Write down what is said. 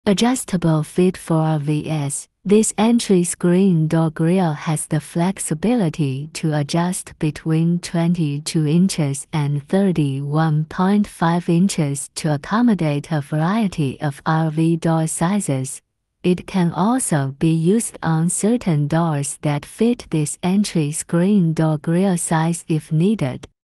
Adjustable fit for RVS. This entry screen door grille has the flexibility to adjust between 22 inches and 31.5 inches to accommodate a variety of RV door sizes. It can also be used on certain doors that fit this entry screen door grille size if needed.